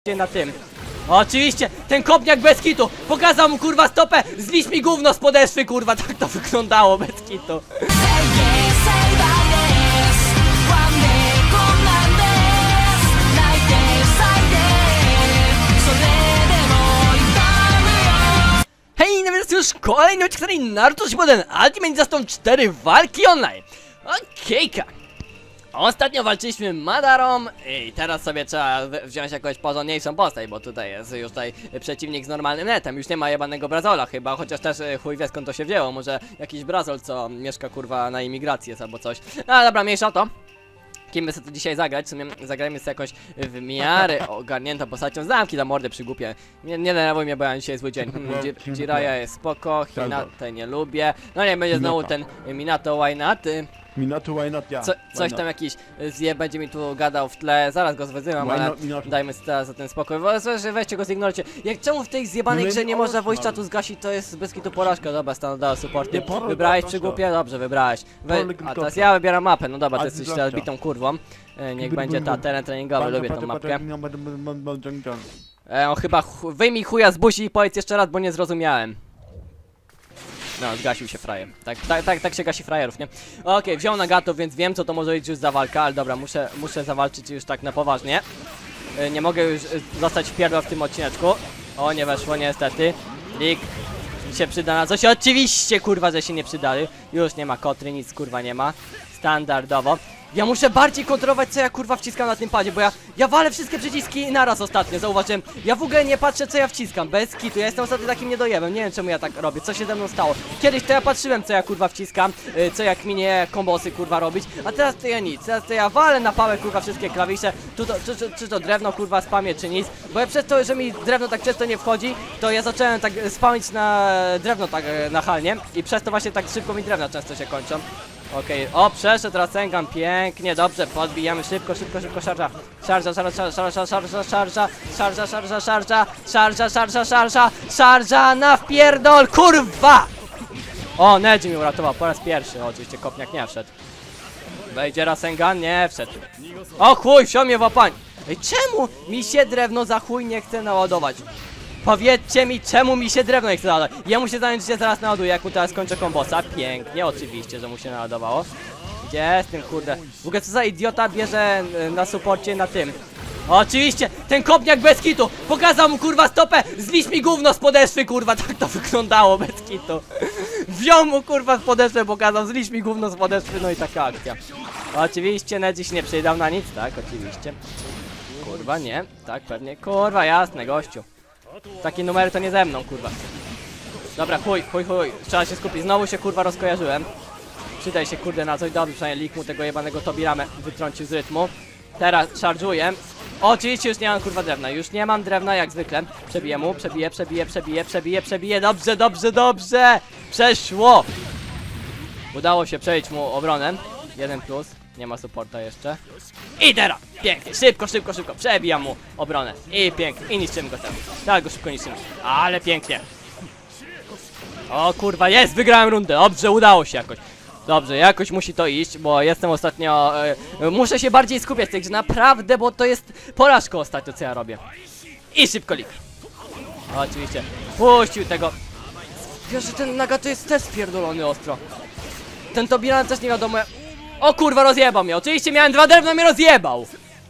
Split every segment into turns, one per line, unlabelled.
na tym. Oczywiście, ten kopniak bez kitu. Pokazał mu kurwa stopę. Zliś mi gówno z podeszwy, kurwa. Tak to wyglądało bez kitu. Hej, no więc już kolejny odcinek serii Naruto Shippuden Ultimate Zastąp 4 walki online. Okejka. Ostatnio walczyliśmy Madarą i teraz sobie trzeba wziąć jakąś porządniejszą postać, bo tutaj jest już przeciwnik z normalnym netem. Już nie ma jebanego Brazola chyba, chociaż też chuj wie skąd to się wzięło. Może jakiś Brazol, co mieszka kurwa na imigracji jest albo coś. No dobra, mniejsza o to. Kim by sobie to dzisiaj zagrać? W sumie zagrajmy sobie jakąś w miarę ogarniętą postacią. Zamki na mordę przygłupie. Nie denerwuj mnie, bo ja dzisiaj zły dzień. Jiraiya jest spoko, Hinatę nie lubię. No nie, będzie znowu ten Minato why not?
Minato why not, ja.
Coś tam jakiś zje będzie mi tu gadał w tle, zaraz go zwyzywam, ale dajmy teraz za ten spokój. Weźcie go, zignorujcie. Czemu w tej zjebanej grze nie można voice chatu zgasić, to jest bez kitu porażka. Dobra, standardowe supporty. Wybrałeś przygłupie? Dobrze, wybrałeś. A teraz ja wybieram mapę, no dobra, to jesteś teraz bitą kurwą. Niech będzie ta teren treningowy, lubię tą mapkę. Chyba wyjmij chuja z buzi i powiedz jeszcze raz, bo nie zrozumiałem. No, zgasił się frajer. Tak się gasi frajerów, nie? Okej, wziął Nagato, więc wiem co to może być już za walka, ale dobra, muszę zawalczyć już tak na poważnie. Nie mogę już zostać w pierdol w tym odcineczku. O, nie weszło, niestety. Lik się przyda na coś. Oczywiście, kurwa, że się nie przydali. Już nie ma kotry, nic kurwa nie ma. Standardowo. Ja muszę bardziej kontrolować, co ja kurwa wciskam na tym padzie, bo ja walę wszystkie przyciski naraz ostatnio, zauważyłem. Ja w ogóle nie patrzę, co ja wciskam, bez kitu. Ja jestem ostatnio takim niedojewem, nie wiem czemu ja tak robię, co się ze mną stało. Kiedyś to ja patrzyłem, co ja kurwa wciskam, co jak minie kombosy kurwa robić, a teraz to ja nic. Teraz to ja walę na pałę kurwa wszystkie klawisze, czy to drewno kurwa spamię, czy nic. Bo ja przez to, że mi drewno tak często nie wchodzi, to ja zacząłem tak spamić na drewno tak nachalnie i przez to właśnie tak szybko mi drewna często się kończą. Okej, o przeszedł Rasengan, pięknie, dobrze, podbijamy szybko, szarża. Szarża na wpierdol, kurwa! O, Neji mi uratował po raz pierwszy, oczywiście kopniak nie wszedł. Wejdzie Rasengan, nie wszedł. O chuj, wziął mnie w opań. Ej, czemu mi się drewno za chuj nie chce naładować? Powiedzcie mi, czemu mi się drewno nie chce naładować. Ja mu się zająć, że się zaraz naładuje, jak mu teraz kończę kombosa. Pięknie, oczywiście, że mu się naładowało. Gdzie jest tym kurde? W ogóle co za idiota bierze na suporcie na tym. Oczywiście, ten kopniak bez kitu. Pokazał mu kurwa stopę. Zliś mi gówno z podeszwy, kurwa. Tak to wyglądało bez kitu. Wziął mu kurwa z podeszwy, pokazał. Zliś mi gówno z podeszwy, no i taka akcja. Oczywiście Neji się nie przydał na nic, tak, oczywiście. Kurwa, nie, tak pewnie. Kurwa, jasne, gościu. Takie numery to nie ze mną, kurwa. Dobra, chuj. Trzeba się skupić. Znowu się kurwa rozkojarzyłem. Przydaj się kurde na coś. Dobrze, przynajmniej Lik mu tego jebanego Tobiramę wytrącił z rytmu. Teraz szarżuję. Oczywiście już nie mam kurwa drewna. Już nie mam drewna jak zwykle. Przebiję mu, przebiję. Dobrze. Przeszło. Udało się przejść mu obronę. 1+. Nie ma supporta jeszcze. I teraz! Pięknie! Szybko! Przebijam mu obronę. I pięknie! I niszczymy go teraz. Tak go szybko niszczymy. Ale pięknie! O kurwa, jest! Wygrałem rundę! Dobrze, udało się jakoś. Dobrze, jakoś musi to iść, bo jestem ostatnio... muszę się bardziej skupiać w tej grze, naprawdę, bo to jest porażka ostatnio, co ja robię. I szybko Lik. Oczywiście. Puścił tego... Wiesz, że ten Nagato jest też spierdolony ostro. Ten Tobiran też nie wiadomo... O kurwa, rozjebał mnie. Oczywiście miałem 2 drewna, mnie rozjebał.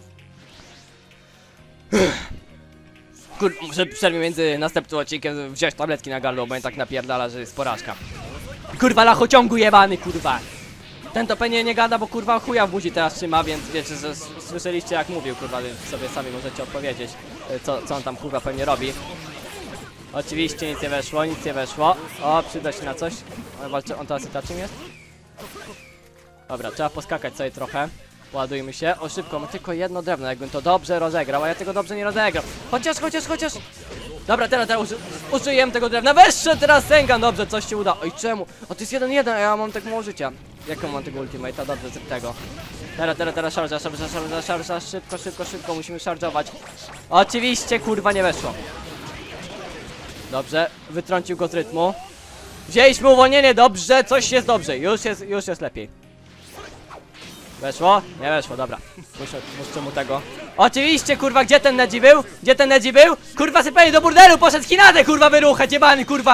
Muszę w przerwie między następnym odcinkiem wziąć tabletki na gardło, bo mnie tak napierdala, że jest porażka. Kurwa, lachociągu jebany, kurwa. Ten to pewnie nie gada, bo kurwa chuja w buzi teraz trzyma, więc wiecie, że słyszeliście jak mówił, kurwa, więc sobie sami możecie odpowiedzieć, co on tam kurwa pewnie robi. Oczywiście nic nie weszło. O, przyda się na coś. On teraz Itachi jest? Dobra, trzeba poskakać sobie trochę. Ładujmy się. O, szybko, mam tylko jedno drewno, jakbym to dobrze rozegrał, a ja tego dobrze nie rozegrał. Chociaż. Dobra, teraz użyję tego drewna. Weszedł teraz Sengan, dobrze, coś się uda. Oj, czemu? O, to jest 1-1, a ja mam tak mało życia. Jaką mam tego ultimate'a? Dobrze, z tego. Teraz szarża, szybko, musimy szarżować. Oczywiście, kurwa, nie weszło. Dobrze, wytrącił go z rytmu. Wzięliśmy uwolnienie, dobrze, coś jest dobrze, już jest lepiej. Weszło? Nie weszło, dobra. Muszę mu tego. Oczywiście, kurwa, gdzie ten Neji był? Gdzie ten Neji był? Kurwa, sypeli do burdelu, poszedł Hinadę, kurwa, wyruchać, jebany, kurwa.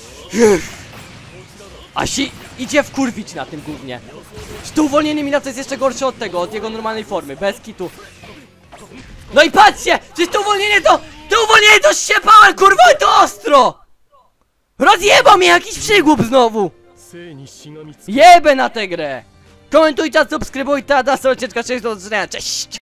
A si idzie wkurwić na tym gównie. To uwolnienie Minato jest jeszcze gorsze od tego, od jego normalnej formy, bez kitu. No i patrzcie! Przecież to uwolnienie to ściepałem, kurwa, i to ostro! Rozjebał mnie jakiś przygłup znowu! Jebę na tę grę! Komentujcie, subskrybujcie, a da sobie ucieczka, cześć, do zobaczenia, cześć!